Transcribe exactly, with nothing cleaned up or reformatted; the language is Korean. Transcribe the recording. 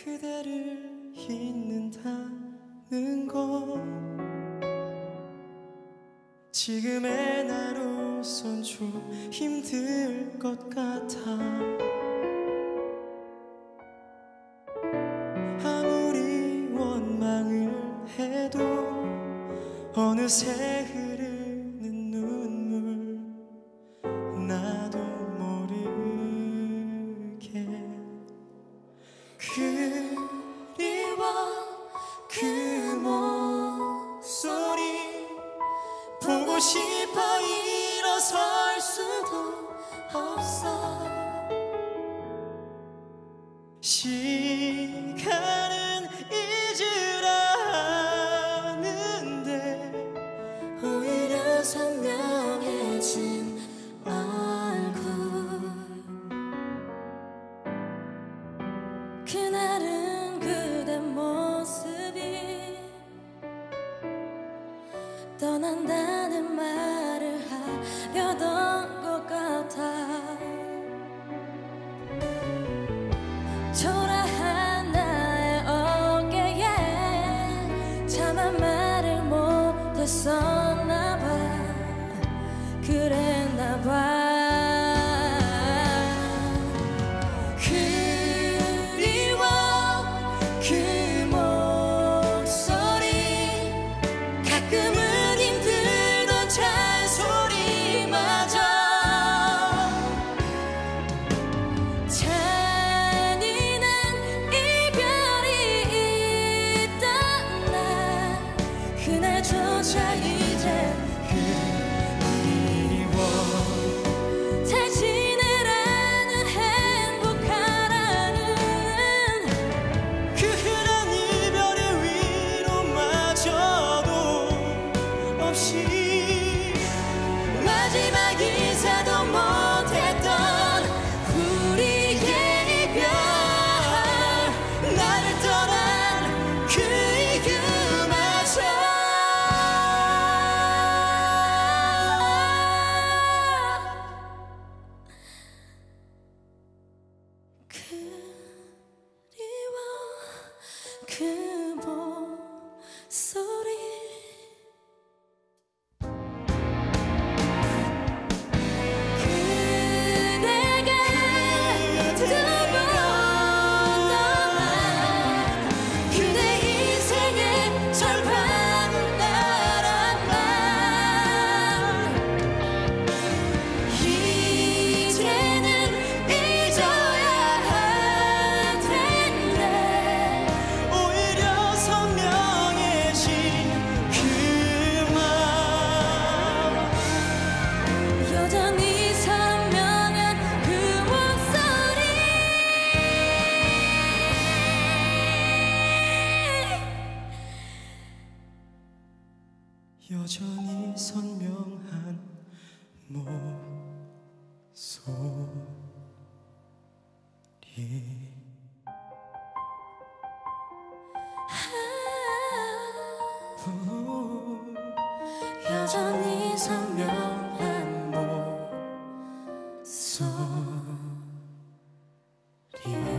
그대를 잊는다는 것 지금의 나로선 좀 힘들 것 같아. 아무리 원망을 해도 어느새 흐르는 눈물 나도 모르게 그리워 그 목소리 보고 싶어 일어설 수도 없어. 시간은 잊으라는데 오히려 선명해진 얼굴 그날은 그대 모습이 떠난다는 말을 하려던 것 같아. 초라한 나의 어깨에 차마 말을 못했었나 봐. 그랬나 봐. 그리워 그 목소리 가끔은 힘들던 잔소리마저 잔인한 이별이 있던 날 그날조차 이제 그리워. 잘 지내라는 행복하라는 그 흔한 이별의 위로마저도 없이 마지막 인사도 못했던 우리의 이별 나를 떠난 그 이유마저 그리워 그 목소리 그대가 두번 떠나 그대 인생의 절반은 나란 말 이제는 잊어야 할 텐데 오히려 선명해진 그 맘 여전히 선명한 그 목소리 여전히 선명한 목소리 여전히 선명한 목소리